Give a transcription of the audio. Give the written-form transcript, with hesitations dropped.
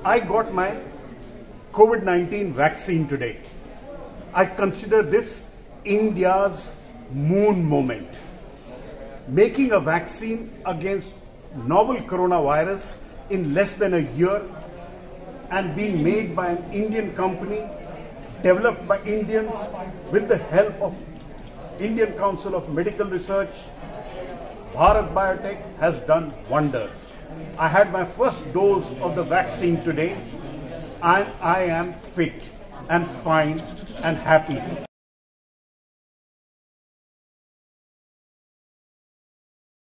I got my COVID-19 vaccine today. I consider this India's moon moment. Making a vaccine against novel coronavirus in less than a year and being made by an Indian company, developed by Indians with the help of Indian Council of Medical Research, Bharat Biotech has done wonders. I had my first dose of the vaccine today and I am fit and fine and happy.